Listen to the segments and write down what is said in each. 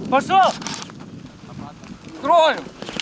Пошел! Строим!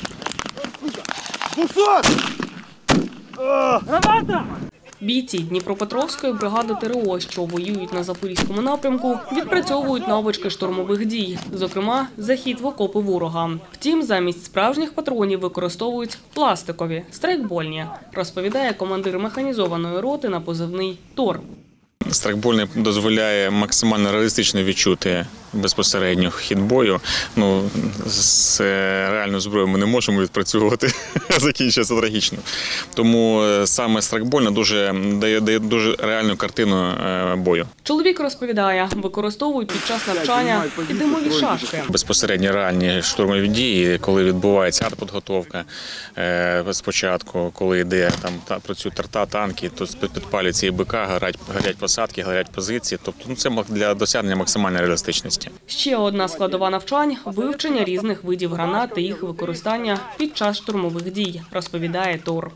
Граната! Бійці Дніпропетровської бригади ТРО, що воюють на Запорізькому напрямку, відпрацьовують навички штурмових дій, зокрема, захід в окопи ворога. Втім, замість справжніх патронів використовують пластикові, страйкбольні, розповідає командир механізованої роти на позивний «Тор». Страйкбольний дозволяє максимально реалістично відчути безпосередньо хід бою. З реальною зброєю ми не можемо відпрацьовувати, закінчується трагічно. Тому саме страйкбольна дає дуже реальну картину бою. Чоловік розповідає, використовують під час навчання і димові шашки. Безпосередньо реальні штурмові дії, коли відбувається артпідготовка спочатку, коли йде там працюють танки, то підпалюються і БК, горять посадки, горять позиції. Тобто це для досягнення максимальної реалістичності. Ще одна складова навчань – вивчення різних видів гранат та їх використання під час штурмових дій, розповідає Тор.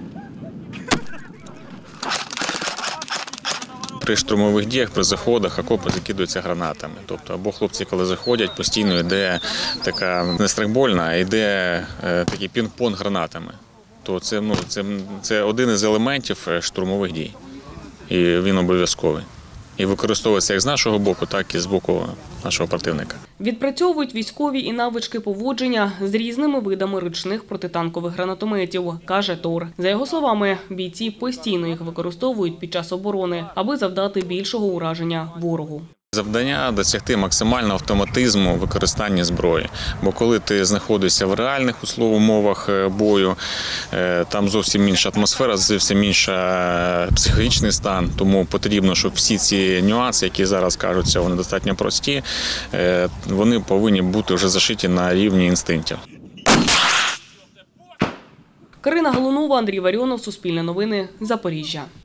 При штурмових діях, при заходах окопи закидуються гранатами. Тобто або хлопці, коли заходять, постійно йде така не страйкбольна, а йде такий пінг-понг гранатами. То це один із елементів штурмових дій. І він обов'язковий. І використовується як з нашого боку, так і з боку нашого противника. Відпрацьовують військові і навички поводження з різними видами ручних протитанкових гранатометів, каже Тор. За його словами, бійці постійно їх використовують під час оборони, аби завдати більшого ураження ворогу. Завдання – досягти максимального автоматизму використання зброї. Бо коли ти знаходишся в реальних умовах бою, там зовсім інша атмосфера, зовсім інший психологічний стан. Тому потрібно, щоб всі ці нюанси, які зараз кажуться, вони достатньо прості, вони повинні бути вже зашиті на рівні інстинктів. Карина Голунова, Андрій Варіонов, Суспільне новини, Запоріжжя.